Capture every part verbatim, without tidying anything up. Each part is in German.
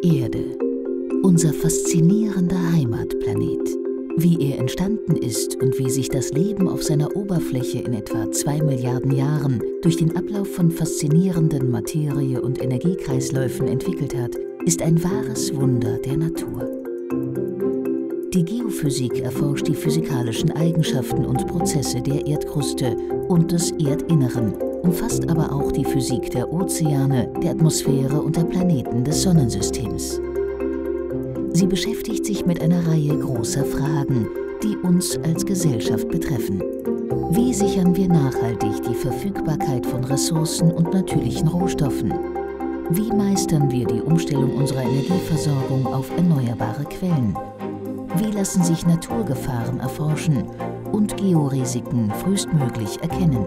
Erde, unser faszinierender Heimatplanet. Wie er entstanden ist und wie sich das Leben auf seiner Oberfläche in etwa zwei Milliarden Jahren durch den Ablauf von faszinierenden Materie- und Energiekreisläufen entwickelt hat, ist ein wahres Wunder der Natur. Die Geophysik erforscht die physikalischen Eigenschaften und Prozesse der Erdkruste und des Erdinneren, umfasst aber auch die Physik der Ozeane, der Atmosphäre und der Planeten des Sonnensystems. Sie beschäftigt sich mit einer Reihe großer Fragen, die uns als Gesellschaft betreffen. Wie sichern wir nachhaltig die Verfügbarkeit von Ressourcen und natürlichen Rohstoffen? Wie meistern wir die Umstellung unserer Energieversorgung auf erneuerbare Quellen? Wie lassen sich Naturgefahren erforschen und Georisiken frühestmöglich erkennen?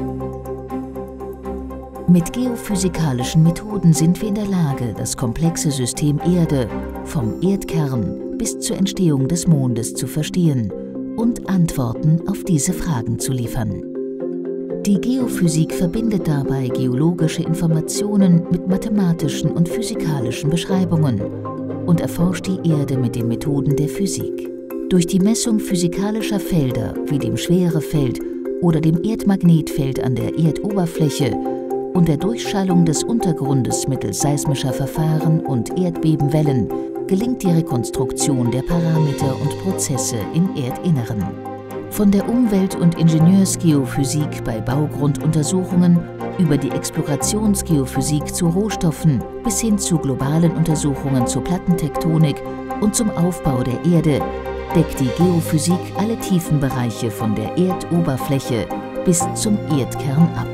Mit geophysikalischen Methoden sind wir in der Lage, das komplexe System Erde vom Erdkern bis zur Entstehung des Mondes zu verstehen und Antworten auf diese Fragen zu liefern. Die Geophysik verbindet dabei geologische Informationen mit mathematischen und physikalischen Beschreibungen und erforscht die Erde mit den Methoden der Physik. Durch die Messung physikalischer Felder wie dem Schwerefeld oder dem Erdmagnetfeld an der Erdoberfläche und der Durchschallung des Untergrundes mittels seismischer Verfahren und Erdbebenwellen gelingt die Rekonstruktion der Parameter und Prozesse im Erdinneren. Von der Umwelt- und Ingenieursgeophysik bei Baugrunduntersuchungen über die Explorationsgeophysik zu Rohstoffen bis hin zu globalen Untersuchungen zur Plattentektonik und zum Aufbau der Erde deckt die Geophysik alle Tiefenbereiche von der Erdoberfläche bis zum Erdkern ab.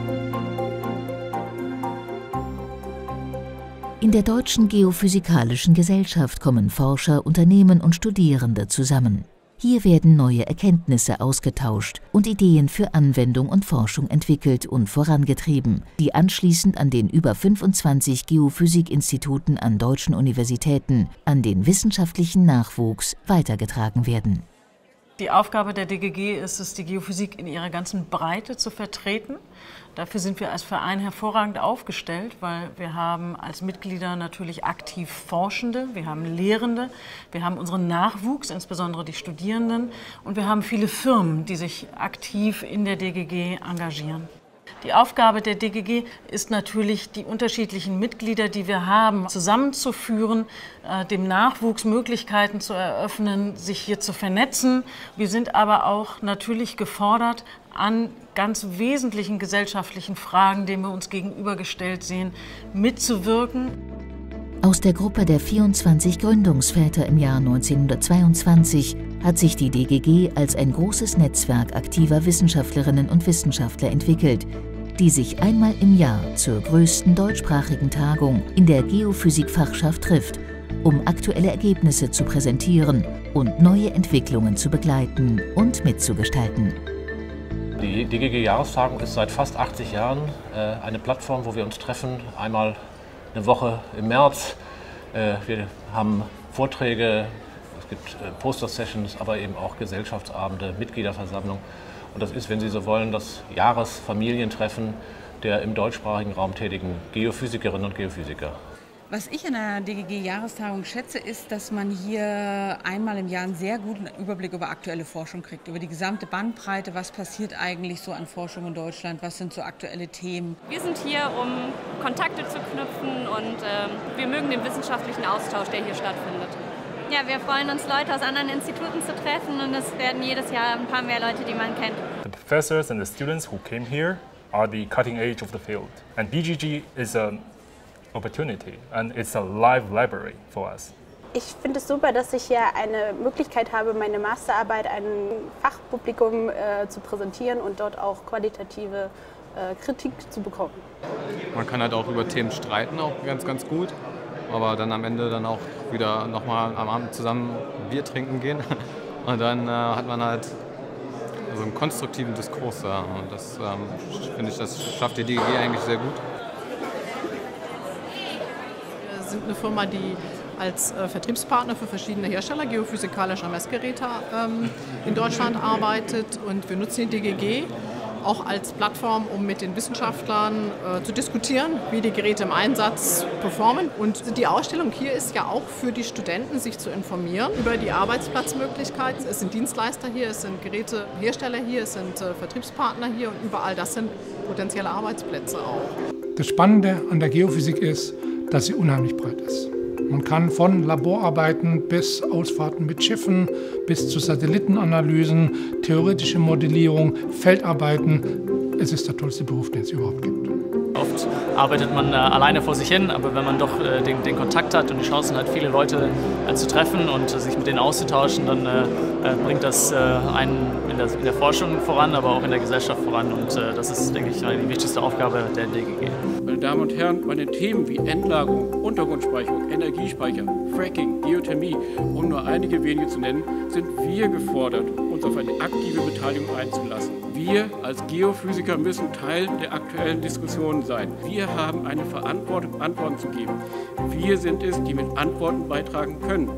In der Deutschen Geophysikalischen Gesellschaft kommen Forscher, Unternehmen und Studierende zusammen. Hier werden neue Erkenntnisse ausgetauscht und Ideen für Anwendung und Forschung entwickelt und vorangetrieben, die anschließend an den über fünfundzwanzig Geophysikinstituten an deutschen Universitäten an den wissenschaftlichen Nachwuchs weitergetragen werden. Die Aufgabe der D G G ist es, die Geophysik in ihrer ganzen Breite zu vertreten. Dafür sind wir als Verein hervorragend aufgestellt, weil wir haben als Mitglieder natürlich aktiv Forschende, wir haben Lehrende, wir haben unseren Nachwuchs, insbesondere die Studierenden, und wir haben viele Firmen, die sich aktiv in der D G G engagieren. Die Aufgabe der D G G ist natürlich, die unterschiedlichen Mitglieder, die wir haben, zusammenzuführen, dem Nachwuchs Möglichkeiten zu eröffnen, sich hier zu vernetzen. Wir sind aber auch natürlich gefordert, an ganz wesentlichen gesellschaftlichen Fragen, denen wir uns gegenübergestellt sehen, mitzuwirken. Aus der Gruppe der vierundzwanzig Gründungsväter im Jahr neunzehnhundertzweiundzwanzig hat sich die D G G als ein großes Netzwerk aktiver Wissenschaftlerinnen und Wissenschaftler entwickelt, die sich einmal im Jahr zur größten deutschsprachigen Tagung in der Geophysikfachschaft trifft, um aktuelle Ergebnisse zu präsentieren und neue Entwicklungen zu begleiten und mitzugestalten. Die D G G-Jahrestagung ist seit fast achtzig Jahren äh, eine Plattform, wo wir uns treffen, einmal eine Woche im März. Äh, wir haben Vorträge, es gibt äh, Poster-Sessions, aber eben auch Gesellschaftsabende, Mitgliederversammlung. Und das ist, wenn Sie so wollen, das Jahresfamilientreffen der im deutschsprachigen Raum tätigen Geophysikerinnen und Geophysiker. Was ich an der D G G-Jahrestagung schätze, ist, dass man hier einmal im Jahr einen sehr guten Überblick über aktuelle Forschung kriegt, über die gesamte Bandbreite, was passiert eigentlich so an Forschung in Deutschland, was sind so aktuelle Themen. Wir sind hier, um Kontakte zu knüpfen und äh, wir mögen den wissenschaftlichen Austausch, der hier stattfindet. Ja, wir freuen uns, Leute aus anderen Instituten zu treffen und es werden jedes Jahr ein paar mehr Leute, die man kennt. The professors and the students who came here are the cutting edge of the field. And B G G is a opportunity and it's a live library for us. Ich finde es super, dass ich hier eine Möglichkeit habe, meine Masterarbeit einem Fachpublikum äh, zu präsentieren und dort auch qualitative äh, Kritik zu bekommen. Man kann halt auch über Themen streiten, auch ganz, ganz gut, aber dann am Ende dann auch wieder nochmal am Abend zusammen Bier trinken gehen und dann äh, hat man halt so einen konstruktiven Diskurs da und das ähm, finde ich, das schafft die D G G eigentlich sehr gut. Wir sind eine Firma, die als äh, Vertriebspartner für verschiedene Hersteller geophysikalischer Messgeräte ähm, in Deutschland arbeitet und wir nutzen die D G G auch als Plattform, um mit den Wissenschaftlern äh, zu diskutieren, wie die Geräte im Einsatz performen. Und die Ausstellung hier ist ja auch für die Studenten, sich zu informieren über die Arbeitsplatzmöglichkeiten. Es sind Dienstleister hier, es sind Gerätehersteller hier, es sind äh, Vertriebspartner hier und überall das sind potenzielle Arbeitsplätze auch. Das Spannende an der Geophysik ist, dass sie unheimlich breit ist. Man kann von Laborarbeiten bis Ausfahrten mit Schiffen, bis zu Satellitenanalysen, theoretische Modellierung, Feldarbeiten. Es ist der tollste Beruf, den es überhaupt gibt. Oft arbeitet man äh, alleine vor sich hin, aber wenn man doch äh, den, den Kontakt hat und die Chancen hat, viele Leute äh, zu treffen und äh, sich mit denen auszutauschen, dann äh, äh, bringt das äh, einen in der, in der Forschung voran, aber auch in der Gesellschaft voran. Und äh, das ist, denke ich, die wichtigste Aufgabe der D G G. Meine Damen und Herren, bei den Themen wie Endlagerung, Untergrundspeicherung, Energiespeicher, Fracking, Geothermie, um nur einige wenige zu nennen, sind wir gefordert, uns auf eine aktive Beteiligung einzulassen. Wir als Geophysiker müssen Teil der aktuellen Diskussionen sein. Wir haben eine Verantwortung, Antworten zu geben. Wir sind es, die mit Antworten beitragen können.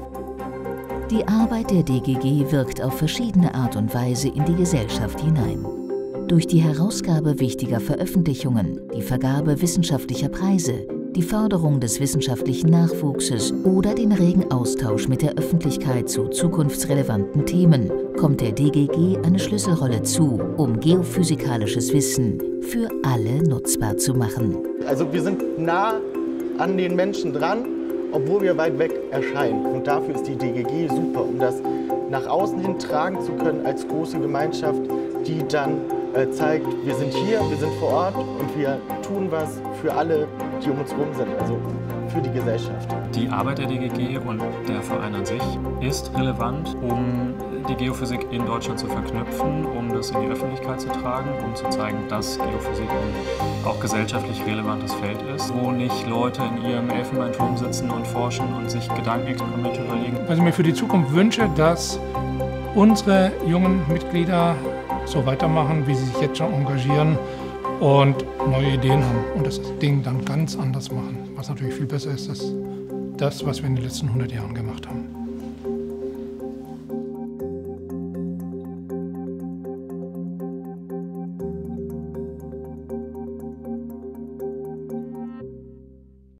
Die Arbeit der D G G wirkt auf verschiedene Art und Weise in die Gesellschaft hinein. Durch die Herausgabe wichtiger Veröffentlichungen, die Vergabe wissenschaftlicher Preise, die Förderung des wissenschaftlichen Nachwuchses oder den regen Austausch mit der Öffentlichkeit zu zukunftsrelevanten Themen kommt der D G G eine Schlüsselrolle zu, um geophysikalisches Wissen für alle nutzbar zu machen. Also wir sind nah an den Menschen dran, obwohl wir weit weg erscheinen. Und dafür ist die D G G super, um das nach außen hin tragen zu können als große Gemeinschaft, die dann äh, zeigt, wir sind hier, wir sind vor Ort und wir tun was für alle, die um uns herum sind, also für die Gesellschaft. Die Arbeit der D G G und der Verein an sich ist relevant, um die Geophysik in Deutschland zu verknüpfen, um das in die Öffentlichkeit zu tragen, um zu zeigen, dass Geophysik ein auch gesellschaftlich relevantes Feld ist, wo nicht Leute in ihrem Elfenbeinturm sitzen und forschen und sich Gedankenexperimente überlegen. Was ich mir für die Zukunft wünsche, dass unsere jungen Mitglieder so weitermachen, wie sie sich jetzt schon engagieren und neue Ideen haben und das Ding dann ganz anders machen, was natürlich viel besser ist als das, was wir in den letzten hundert Jahren gemacht haben.